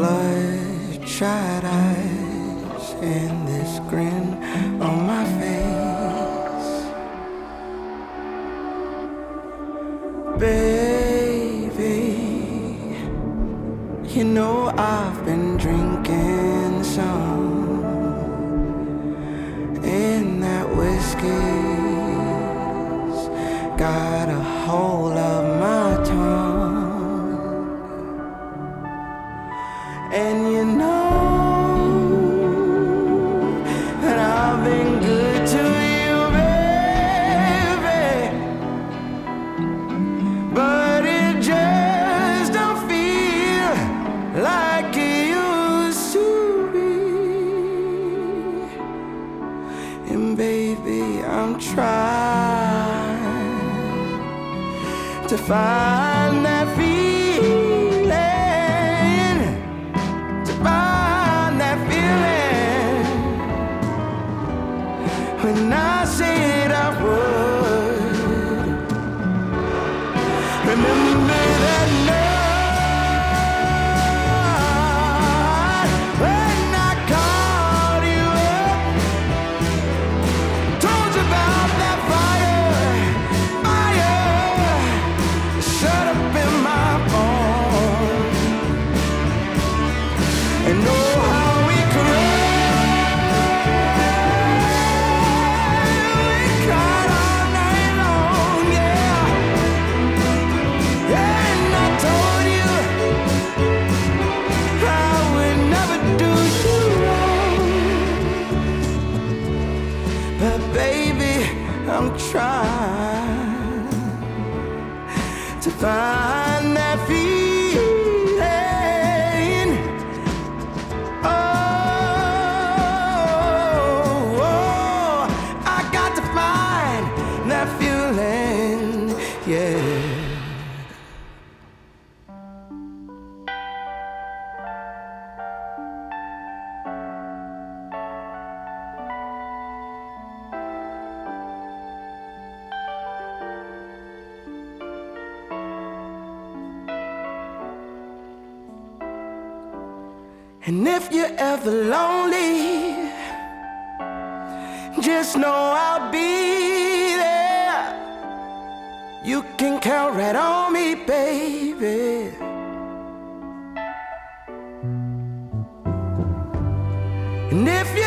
bloodshot eyes and this grin on my face. Baby, you know I've been drinking some, and that whiskey's got a hold of my tongue. And you know that I've been good to you, baby, but it just don't feel like it used to be. And baby, I'm trying to find that feeling, when I said I would. Remember that night when I called you up, told you about that fire shut up in my bones, and oh how we cried. But baby, I'm trying to find that feeling. Oh, I got to find that feeling, yeah. And if you're ever lonely, just know I'll be there. You can count right on me, baby. And if you